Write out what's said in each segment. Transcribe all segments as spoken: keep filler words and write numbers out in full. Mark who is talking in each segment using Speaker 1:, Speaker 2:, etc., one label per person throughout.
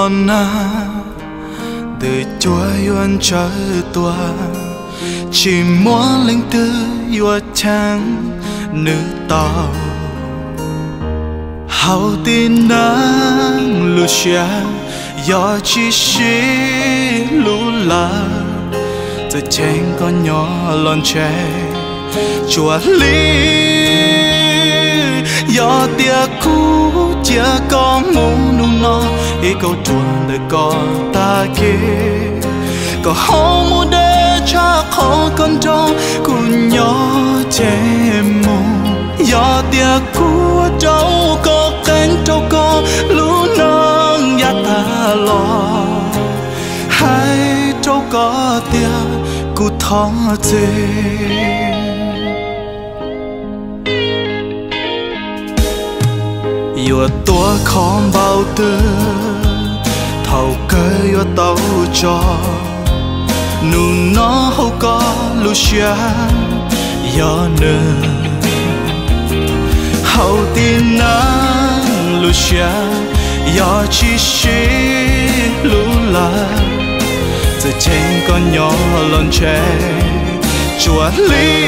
Speaker 1: lon na từ chúa yuan trở tua chỉ muốn linh tư yuan trắng nữ tàu hậu tin nắng lúa xia do chỉ xí lúa lá từ trên con nhỏ lon trẻ chùa lý do tia cũ chia có mũ nung nó ý câu chuyện đời con ta kia có hông mua để cha khó con trâu cùng nhỏ trẻ mù do tia cũ trâu có cánh trâu con lũ nâng ya ta lo hai trâu có tia cú thó dê yêu tua không bao tư thầu cơ yêu tàu cho nụ nó hậu có lucia do nơ hậu tin nắng lucia do chỉ xí lũ la từ trên con nhỏ lon trẻ chùa lý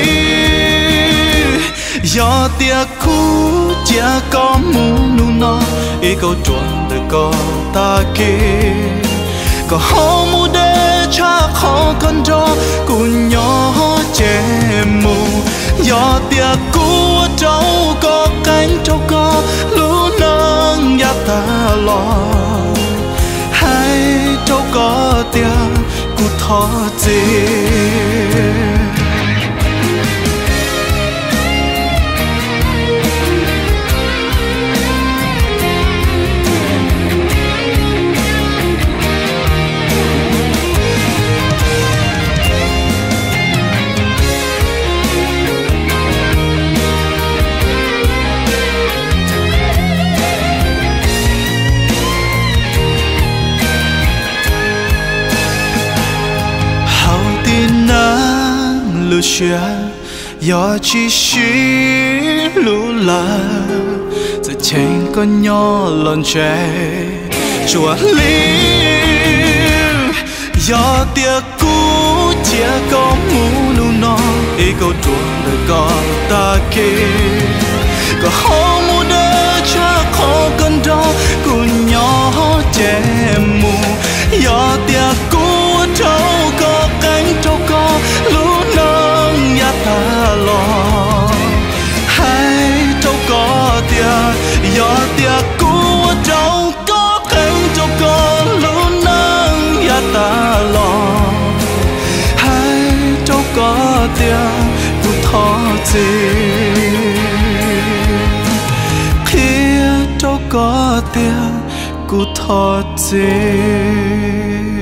Speaker 1: do tia cũ chia có mũ nung nó ý câu chuyện đời con ta kia có hông mua để cha khó con cho cùng nhỏ trẻ mù do tia cũ trâu có cánh trâu có lũ nâng ya ta lo hai trâu có tia cú thó dê lucia do chỉ xí lũ la từ trên con nhỏ lon trẻ chùa lý do tia cũ chia có mũ nu nó ý câu chuyện đời con ta kia có hông mua để cha khó con đó cùng nhỏ trẻ mù do tia cũ trâu có cánh trâu có lũ nâng ya ta lo hai trâu có tia do tia cũ trâu có cánh trâu có lũ nâng ya ta lo hai trâu có tia cú thó dê kia trâu có tia cú thó dê